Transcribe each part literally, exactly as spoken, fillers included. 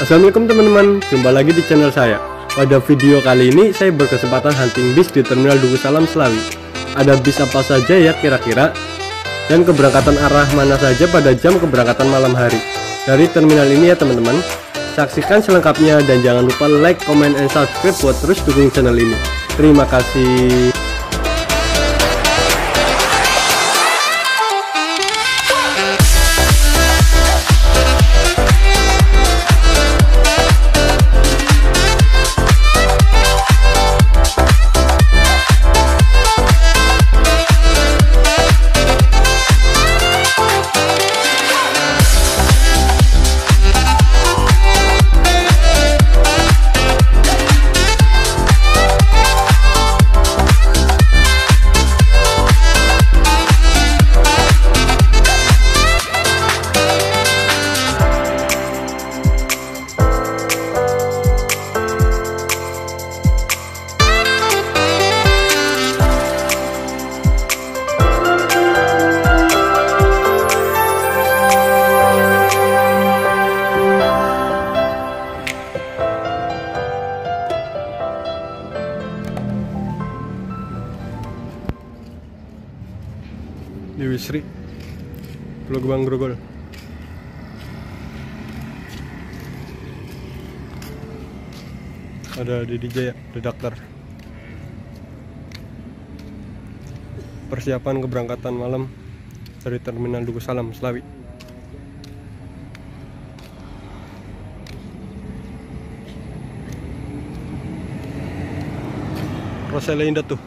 Assalamualaikum teman-teman, jumpa lagi di channel saya. Pada video kali ini saya berkesempatan hunting bis di Terminal Duku Salam Slawi. Ada bis apa saja ya kira-kira, dan keberangkatan arah mana saja pada jam keberangkatan malam hari dari terminal ini ya teman-teman. Saksikan selengkapnya dan jangan lupa like, comment, and subscribe buat terus dukung channel ini. Terima kasih. Di Wisri, Pulau Gebang Grogol. Ada Didi Jaya, redaktor. Persiapan keberangkatan malam dari Terminal Duku Salam Slawi. Rosella indah tuh.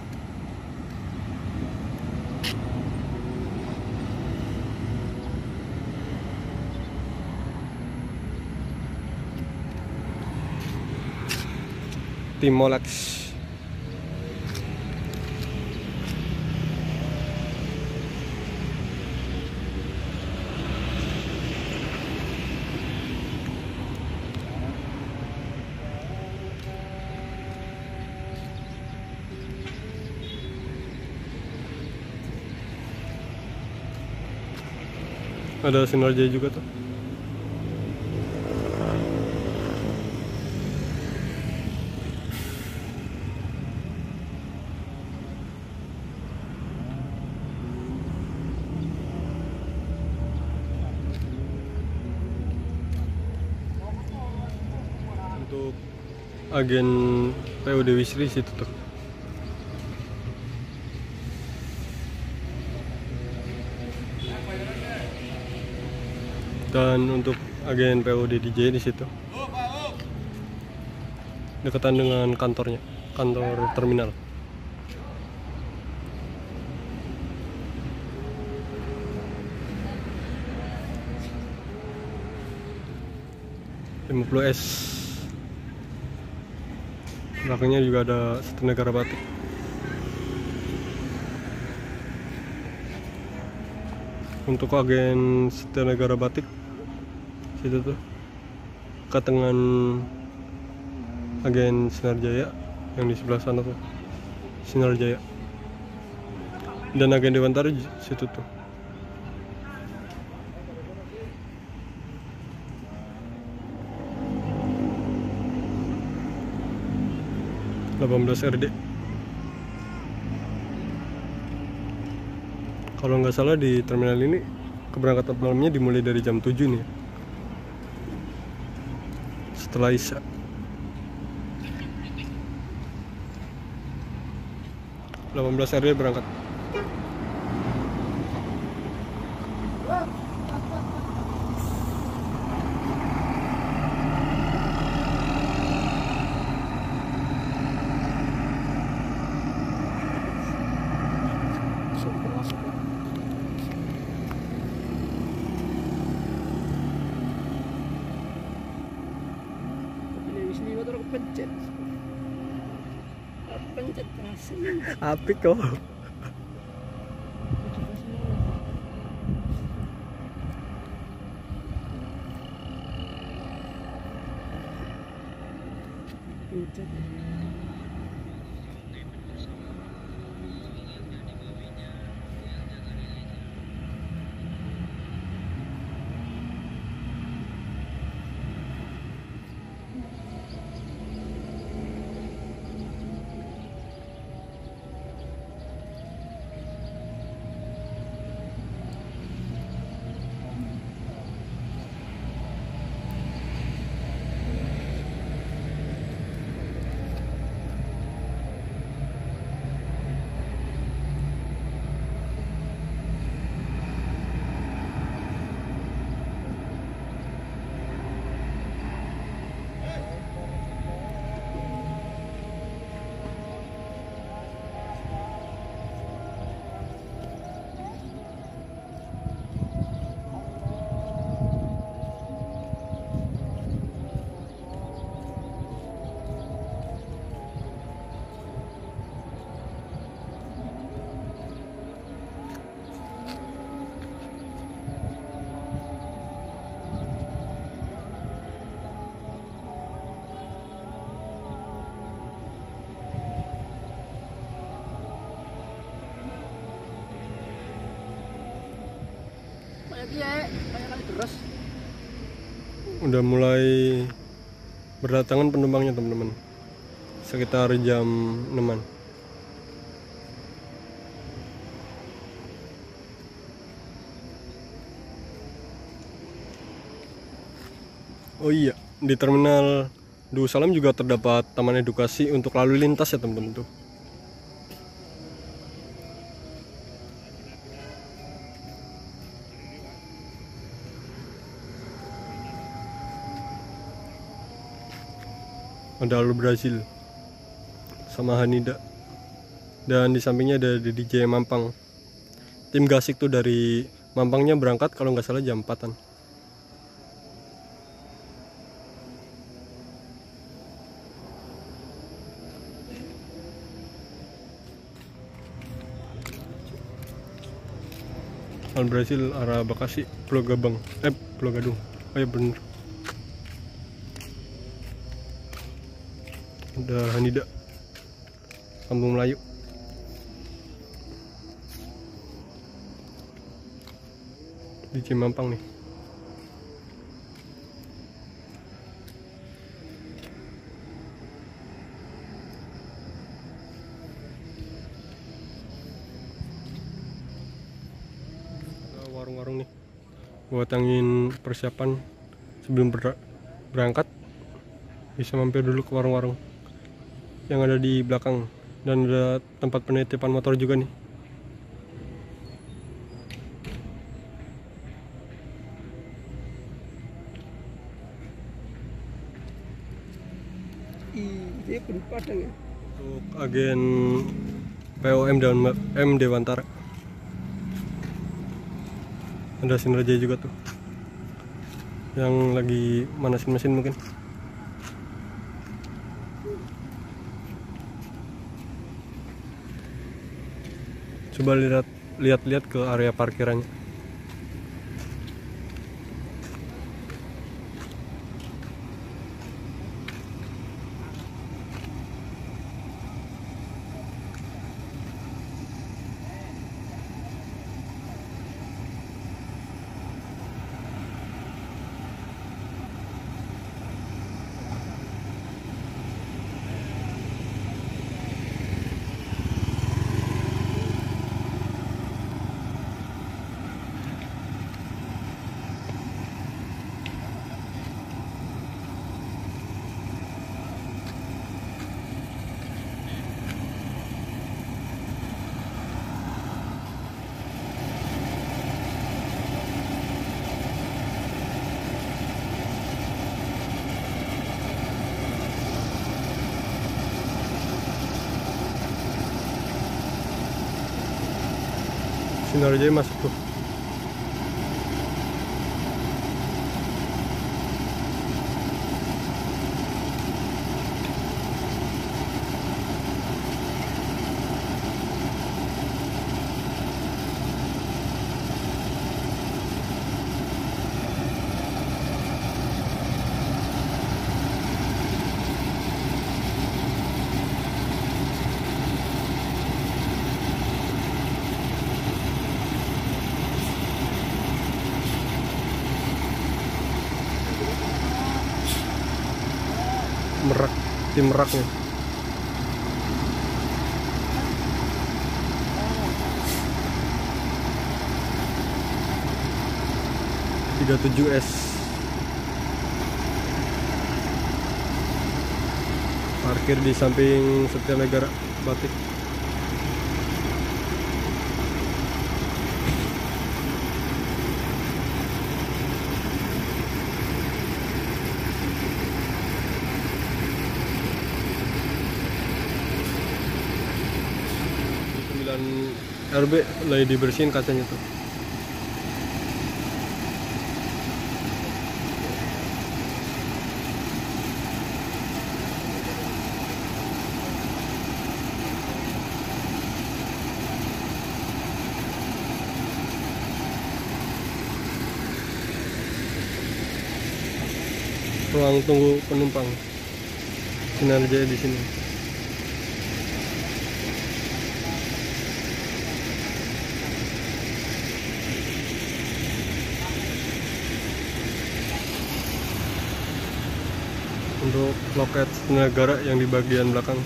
Timolex. Ada Sinar Jaya juga tuh. Untuk agen P O D Wisri situ tuh. Dan untuk agen P O D D J di situ. Dekatan dengan kantornya, kantor terminal. lima puluh S. Belakangnya juga ada Setia Negara Batik. Untuk agen Setia Negara Batik situ tuh dekat dengan agen Sinar Jaya yang di sebelah sana tuh, Sinar Jaya. Dan agen Dewantara situ tuh. delapan belas R D. Kalau nggak salah di terminal ini keberangkatan malamnya dimulai dari jam tujuh nih, setelah Isya. delapan belas R D berangkat. Pencet pencet keras Apik kok. pencet iya kayak kali terus. Udah mulai berdatangan penumpangnya teman-teman, sekitar jam enaman. Oh iya, di terminal Darussalam juga terdapat taman edukasi untuk lalu lintas ya teman-teman tuh. Ada Alur Brazil sama Hanida, dan di sampingnya ada D J Mampang. Tim Gasik tuh dari Mampangnya berangkat kalau nggak salah jam empatan. Alur Brazil arah Bekasi, Pulau Gabang, eh Pulau Gadung. Oh ya bener. Udah Hanida, Kampung Melayu. Di Cimampang nih. Ada warung-warung nih buat angin persiapan sebelum ber berangkat. Bisa mampir dulu ke warung-warung yang ada di belakang, dan ada tempat penitipan motor juga nih. Ih, dia pun padang ya. Untuk agen P O M dan M Dewantara. Ada Sinarjaya juga tuh yang lagi manasin mesin mungkin. Coba lihat lihat-lihat ke area parkirannya. Sinarjaya masuk tuh. Merak, tim Meraknya. tiga puluh tujuh S. Parkir di samping Setia Negara Batik. R B lagi dibersihin kacanya tuh. Ruang tunggu penumpang Sinarjaya di sini. untuk loket negara yang di bagian belakang.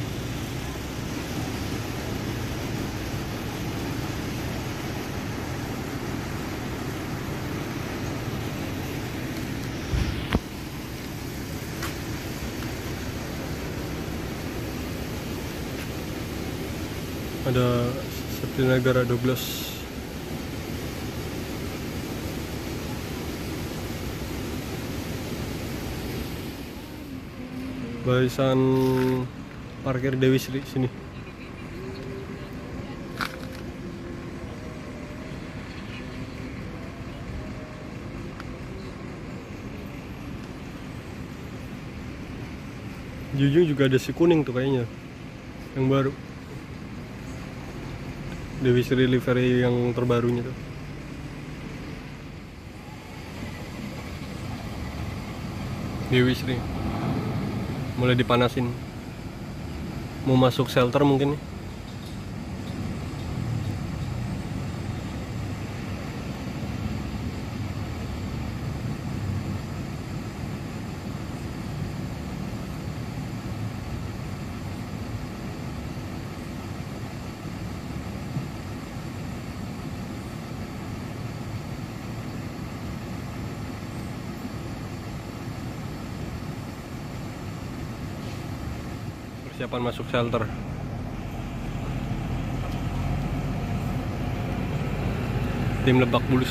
Ada seperti negara Douglas. Barisan parkir Dewi Sri sini. Di ujung juga ada si kuning tuh kayaknya, yang baru. Dewi Sri livery yang terbarunya tuh. Dewi Sri mulai dipanasin, mau masuk shelter mungkin nih. Persiapan masuk shelter. Tim Lebak Bulus.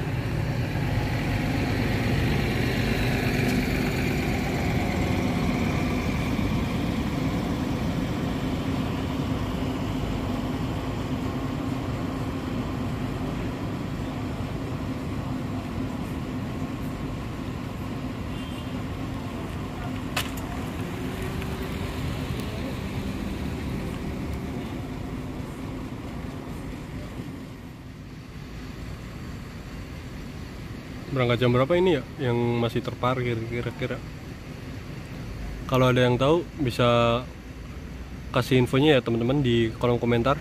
Berangkat jam berapa ini ya yang masih terparkir kira-kira? Kalau ada yang tahu bisa kasih infonya ya teman-teman di kolom komentar.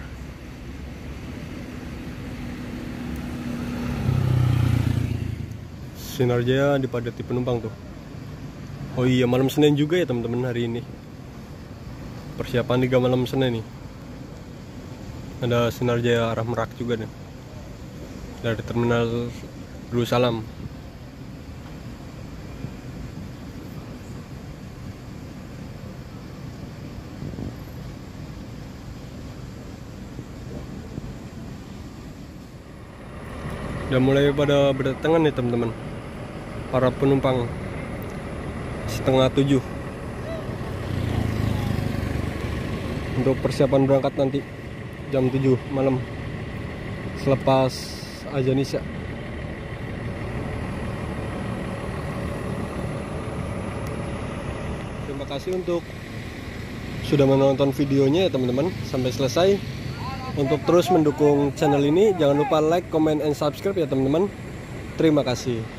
Sinar Jaya dipadati penumpang tuh. Oh iya, malam Senin juga ya teman-teman hari ini. Persiapan Liga malam Senin nih. Ada Sinar Jaya arah Merak juga nih. Dari terminal Darussalam. Udah mulai pada berdatangan nih teman-teman, para penumpang. Setengah tujuh untuk persiapan berangkat nanti jam tujuh malam selepas azan isya. Terima kasih untuk sudah menonton videonya ya teman-teman sampai selesai. Untuk terus mendukung channel ini, jangan lupa like, comment, and subscribe ya teman-teman. Terima kasih.